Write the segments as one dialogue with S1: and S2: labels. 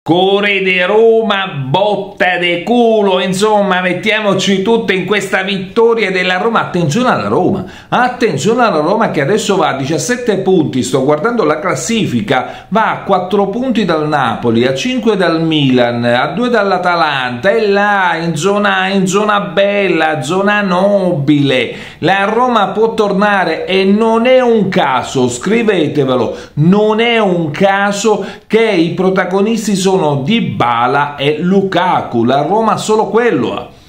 S1: Core di Roma, botta de culo, insomma mettiamoci tutte in questa vittoria della Roma. Attenzione alla Roma che adesso va a 17 punti, sto guardando la classifica, va a 4 punti dal Napoli, a 5 dal Milan, a 2 dall'Atalanta, e là in zona bella, zona nobile. La Roma può tornare e non è un caso, scrivetevelo, non è un caso che i protagonisti sono Dybala e Lukaku. La Roma solo quello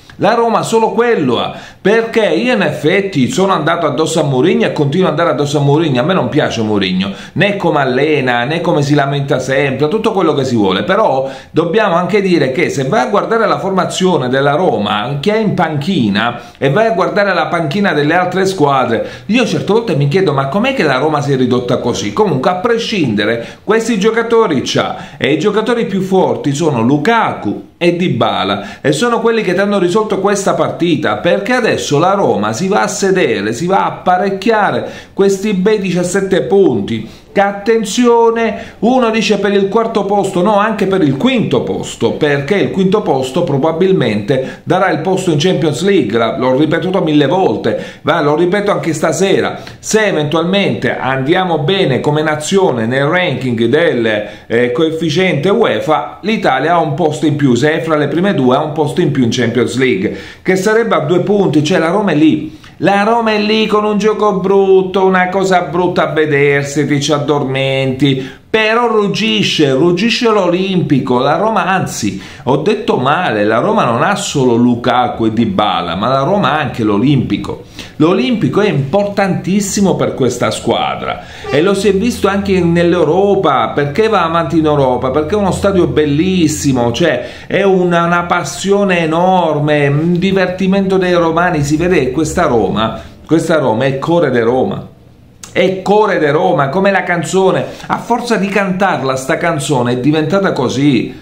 S1: ha, perché io in effetti sono andato addosso a Mourinho e continuo ad andare addosso a Mourinho. A me non piace Mourinho, né come allena, né come si lamenta sempre, tutto quello che si vuole, però dobbiamo anche dire che se vai a guardare la formazione della Roma che è in panchina e vai a guardare la panchina delle altre squadre, io certe volte mi chiedo ma com'è che la Roma si è ridotta così. Comunque, a prescindere, questi giocatori c'ha, e i giocatori più forti sono Lukaku e Dybala, e sono quelli che ti hanno risolto questa partita, perché adesso la Roma si va a sedere, si va a apparecchiare questi bei 17 punti che, attenzione, uno dice per il quarto posto, no, anche per il quinto posto, perché il quinto posto probabilmente darà il posto in Champions League. L'ho ripetuto 1000 volte, lo ripeto anche stasera: se eventualmente andiamo bene come nazione nel ranking del coefficiente UEFA, l'Italia ha un posto in più, se è fra le prime due ha un posto in più in Champions League, che sarebbe a 2 punti, cioè la Roma è lì. La Roma è lì con un gioco brutto, una cosa brutta a vedersi, ti ci addormenti, però ruggisce l'Olimpico. La Roma, anzi, ho detto male, la Roma non ha solo Lukaku e Dybala, ma la Roma ha anche l'Olimpico. L'Olimpico è importantissimo per questa squadra e lo si è visto anche nell'Europa. Perché va avanti in Europa? Perché è uno stadio bellissimo, cioè è una passione enorme, un divertimento dei romani. Si vede che questa Roma è Core de Roma. È Core de Roma, come la canzone. A forza di cantarla sta canzone è diventata così.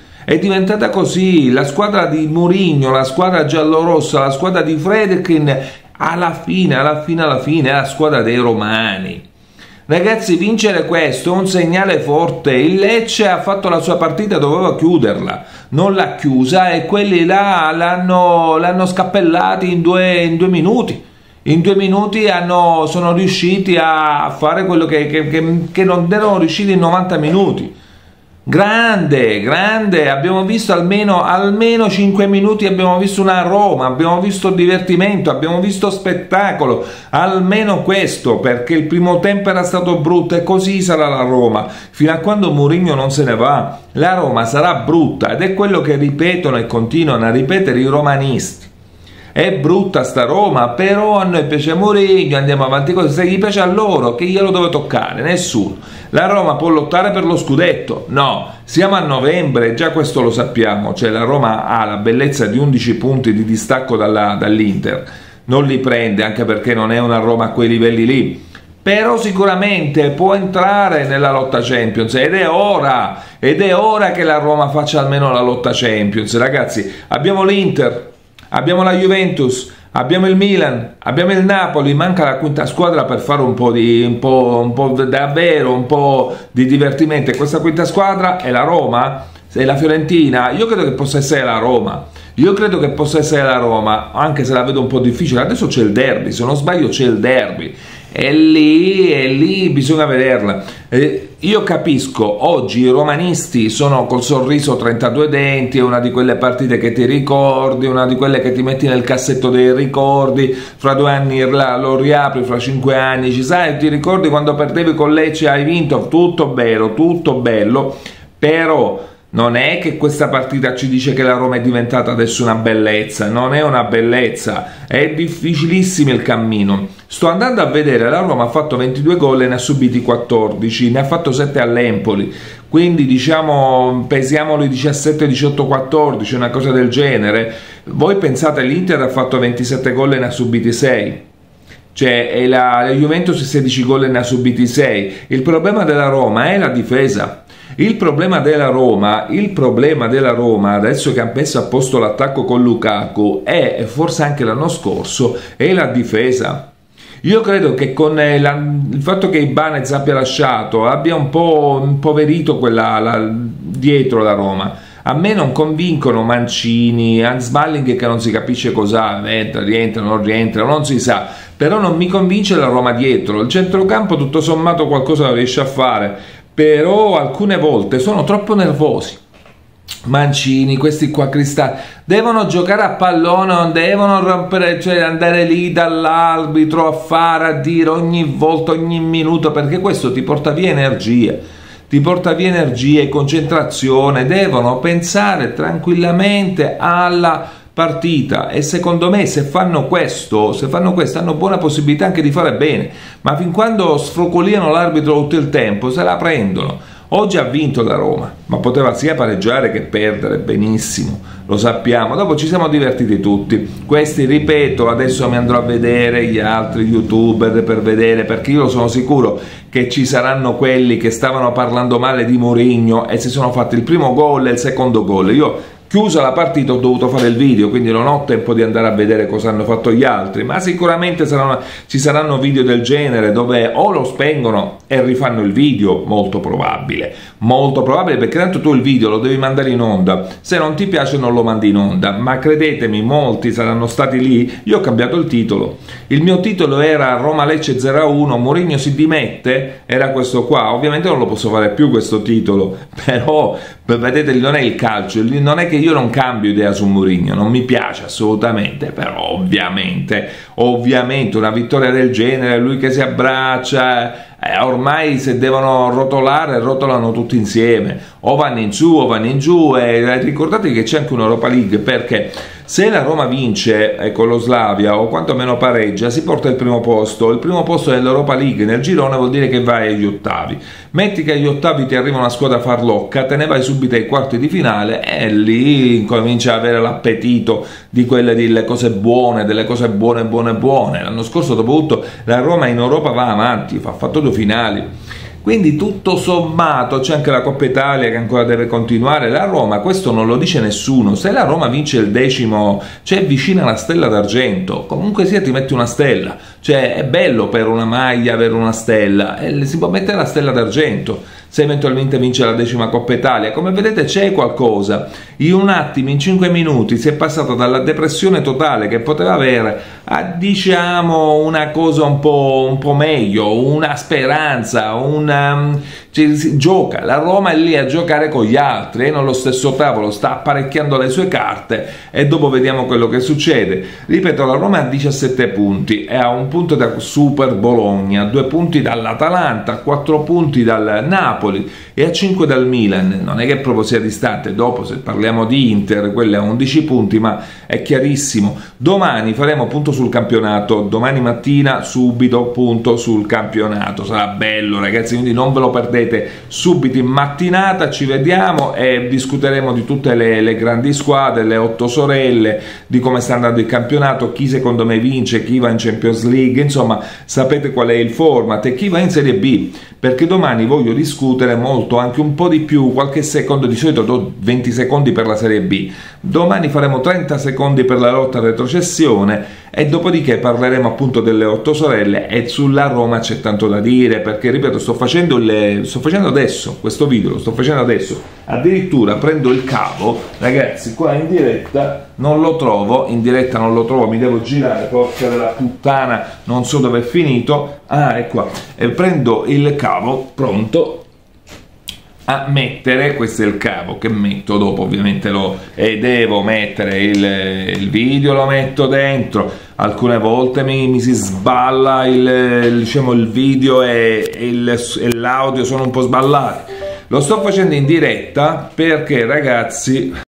S1: La squadra di Mourinho, la squadra giallorossa, la squadra di Friedkin, alla fine è la squadra dei romani. Ragazzi, vincere questo è un segnale forte. Il Lecce ha fatto la sua partita, doveva chiuderla, non l'ha chiusa, e quelli là l'hanno scappellati in due minuti. In 2 minuti sono riusciti a fare quello che non erano riusciti in 90 minuti. Grande, abbiamo visto almeno 5 minuti, abbiamo visto una Roma, abbiamo visto divertimento, abbiamo visto spettacolo, almeno questo, perché il primo tempo era stato brutto, e così sarà la Roma, fino a quando Mourinho non se ne va. La Roma sarà brutta, ed è quello che ripetono e continuano a ripetere i romanisti. È brutta sta Roma, però a noi piace Mourinho, andiamo avanti così. Se gli piace a loro, che glielo deve toccare? Nessuno. La Roma può lottare per lo scudetto? No, siamo a novembre, già questo lo sappiamo, cioè la Roma ha la bellezza di 11 punti di distacco dall'Inter, non li prende, anche perché non è una Roma a quei livelli lì, però sicuramente può entrare nella lotta Champions, ed è ora che la Roma faccia almeno la lotta Champions. Ragazzi, abbiamo l'Inter, abbiamo la Juventus, abbiamo il Milan, abbiamo il Napoli, manca la quinta squadra per fare un po' di divertimento, e questa quinta squadra è la Roma, è la Fiorentina. Io credo che possa essere la Roma, anche se la vedo un po' difficile. Adesso c'è il derby, se non sbaglio c'è il derby, e lì bisogna vederla. Io capisco, oggi i romanisti sono col sorriso 32 denti, è una di quelle partite che ti ricordi, una di quelle che ti metti nel cassetto dei ricordi, fra 2 anni lo riapri, fra 5 anni ci sai, ti ricordi quando perdevi con Lecce, hai vinto, tutto bello, però non è che questa partita ci dice che la Roma è diventata adesso una bellezza, non è una bellezza, è difficilissimo il cammino. Sto andando a vedere, la Roma ha fatto 22 gol e ne ha subiti 14, ne ha fatto 7 all'Empoli, quindi diciamo pesiamoli 17, 18, 14, una cosa del genere. Voi pensate, l'Inter ha fatto 27 gol e ne ha subiti 6. Cioè la Juventus 16 gol e ne ha subiti 6. Il problema della Roma è la difesa. Il problema della Roma, adesso che ha messo a posto l'attacco con Lukaku, e forse anche l'anno scorso, è la difesa. Io credo che con il fatto che Ibanez abbia lasciato abbia un po' impoverito dietro la Roma. A me non convincono Mancini, Hans Smalling che non si capisce cosa, rientra, non si sa, però non mi convince la Roma dietro. Il centrocampo tutto sommato qualcosa lo riesce a fare, però alcune volte sono troppo nervosi. Mancini, questi qua cristalli, devono giocare a pallone, non devono rompere, cioè andare lì dall'arbitro a fare, a dire ogni volta, ogni minuto, perché questo ti porta via energia. Ti porta via energia e concentrazione, devono pensare tranquillamente alla partita e secondo me se fanno questo hanno buona possibilità anche di fare bene, ma fin quando sfrocoliano l'arbitro tutto il tempo se la prendono. Oggi ha vinto la Roma, ma poteva sia pareggiare che perdere, benissimo, lo sappiamo. Dopo ci siamo divertiti tutti. Questi, ripeto, adesso mi andrò a vedere gli altri youtuber per vedere, perché io sono sicuro che ci saranno quelli che stavano parlando male di Mourinho e si sono fatti il primo gol e il secondo gol. Io chiusa la partita ho dovuto fare il video, quindi non ho tempo di andare a vedere cosa hanno fatto gli altri, ma sicuramente ci saranno video del genere dove o lo spengono e rifanno il video, molto probabile, perché tanto tu il video lo devi mandare in onda, se non ti piace non lo mandi in onda, ma credetemi, molti saranno stati lì. Io ho cambiato il titolo, il mio titolo era Roma-Lecce 0-1, Mourinho si dimette, era questo qua. Ovviamente non lo posso fare più questo titolo, però vedete, non è il calcio, non è che io non cambio idea su Mourinho, non mi piace assolutamente, però ovviamente una vittoria del genere, lui che si abbraccia, ormai se devono rotolare rotolano tutti insieme, o vanno in su o vanno in giù, e ricordate che c'è anche un'Europa League, perché se la Roma vince con lo Slavia o quantomeno pareggia si porta il primo posto dell'Europa League nel girone, vuol dire che vai agli ottavi. Metti che agli ottavi ti arriva una squadra farlocca, te ne vai subito ai quarti di finale e lì cominci a avere l'appetito di quelle delle cose buone, buone. L'anno scorso dopo tutto la Roma in Europa va avanti, ha fatto 2 finali. Quindi tutto sommato c'è anche la Coppa Italia che ancora deve continuare. La Roma, questo non lo dice nessuno, se la Roma vince il 10°, c'è vicina la stella d'argento, comunque sia ti metti una stella, cioè è bello per una maglia avere una stella, e si può mettere la stella d'argento se eventualmente vince la 10ª Coppa Italia. Come vedete c'è qualcosa, in un attimo, in 5 minuti si è passato dalla depressione totale che poteva avere a, diciamo, una cosa un po' meglio, una speranza, gioca, la Roma è lì a giocare con gli altri, non lo stesso tavolo, sta apparecchiando le sue carte e dopo vediamo quello che succede. Ripeto, la Roma ha 17 punti, è a 1 punto da Super Bologna, 2 punti dall'Atalanta, 4 punti dal Napoli e a 5 dal Milan. Non è che proprio sia distante. Dopo, se parliamo di Inter, quella ha 11 punti, ma è chiarissimo. Domani faremo punto sul campionato, domani mattina subito punto sul campionato, sarà bello ragazzi, quindi non ve lo perdete. Subito in mattinata ci vediamo e discuteremo di tutte le grandi squadre, le 8 sorelle, di come sta andando il campionato, chi secondo me vince, chi va in Champions League, insomma sapete qual è il format e chi va in Serie B, perché domani voglio discutere molto, anche un po' di più, qualche secondo, di solito do 20 secondi per la Serie B, domani faremo 30 secondi per la lotta a retrocessione e dopodiché parleremo appunto delle 8 sorelle e sulla Roma c'è tanto da dire, perché ripeto sto facendo adesso questo video, lo sto facendo adesso, addirittura prendo il cavo ragazzi, qua in diretta non lo trovo, mi devo girare, porca della puttana, non so dove è finito, è qua, e prendo il cavo pronto a mettere, questo è il cavo che metto dopo, ovviamente devo mettere il video, lo metto dentro, alcune volte mi si sballa il video e l'audio sono un po' sballati, lo sto facendo in diretta perché ragazzi